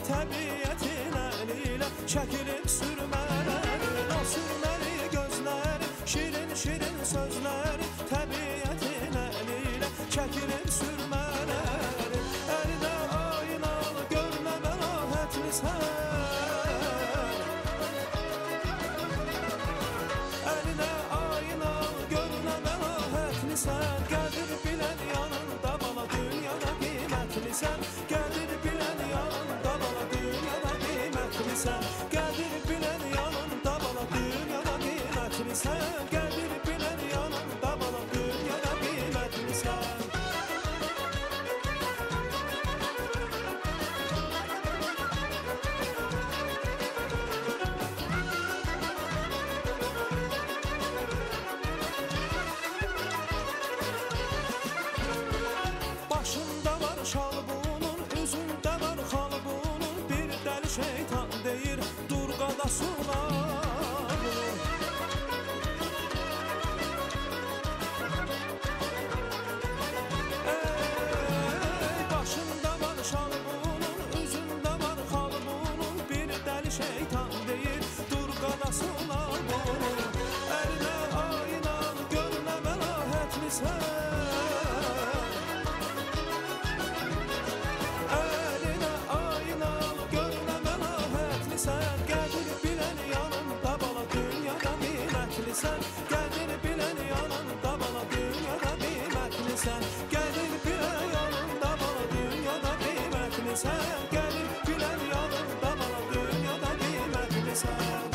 təbiətin əlilə çəkilib sürmələrin, o sürməli gözləri, şirin sözləri, təbiətin əlilə çəkilib sürmələrin. Əlinə aynalı görmə məlahətlisən, əlinə aynalı görmə məlahətlisən, qədir bilən yanında bala dünyada qiymətlisən, qədir bilən yanında bala dünyada qiymətlisən, qədir bilən yanında bala dünyada qiymətlisən, qədir bilən yanında bala dünyada qiymətlisən. Başında var şal bunun, üzündə var xal bunun, bir dəli şeytan deyir, dur qadasılar bunun. Başında var şal bunun, üzündə var xal bunun, bir dəli şeytan deyir, dur qadasılar bunun. Əlinə aynalı görünə məlahətlisən, qədir bilən yanında bala dünyada qiymətlisən, qədir bilən yanında bala dünyada qiymətlisən, qədir bilən yanında bala dünyada qiymətlisən, qədir bilən yanında bala dünyada qiymətlisən.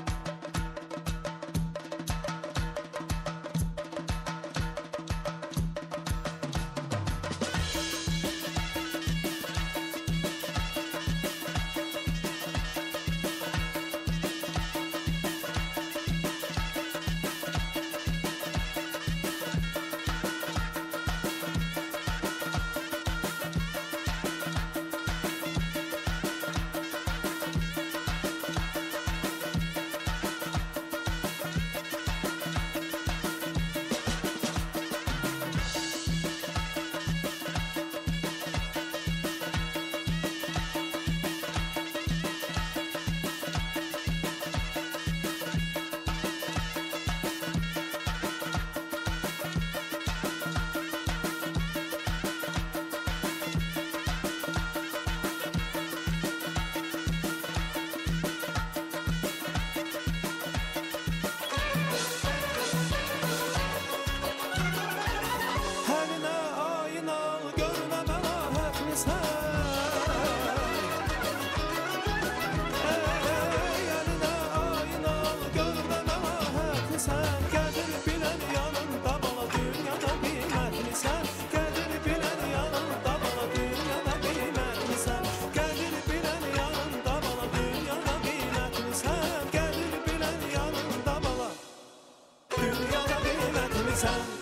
Qədir bilən yanında bala dünyada qiymətlisən, qədir bilən yanında bala dünyada qiymətlisən, qədir bilən yanında bala dünyada qiymətlisən, qədir bilən yanında bala dünyada qiymətlisən.